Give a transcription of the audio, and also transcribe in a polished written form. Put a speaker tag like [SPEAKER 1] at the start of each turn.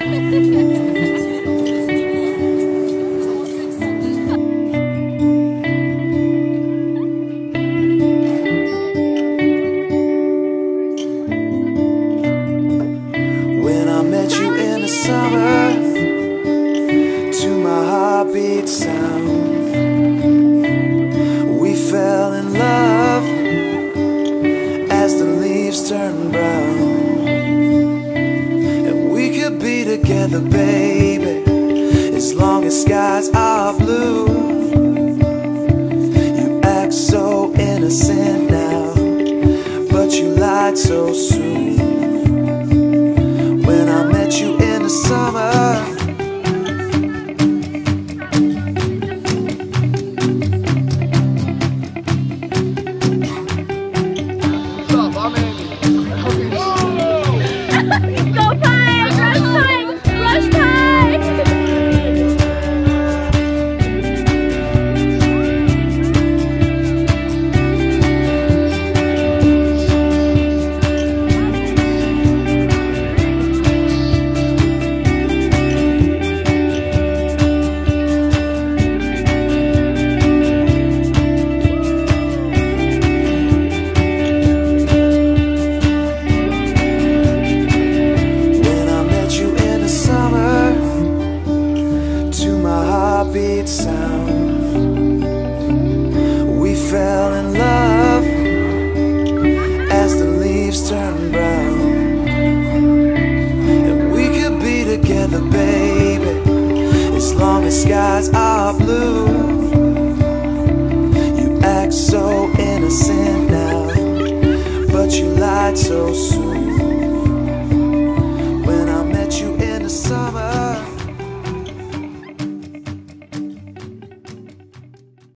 [SPEAKER 1] Summer, to my heartbeat sound, we fell in love as the leaves turn brown. And we could be together, baby, as long as skies are blue. You act so innocent now, but you lied so soon.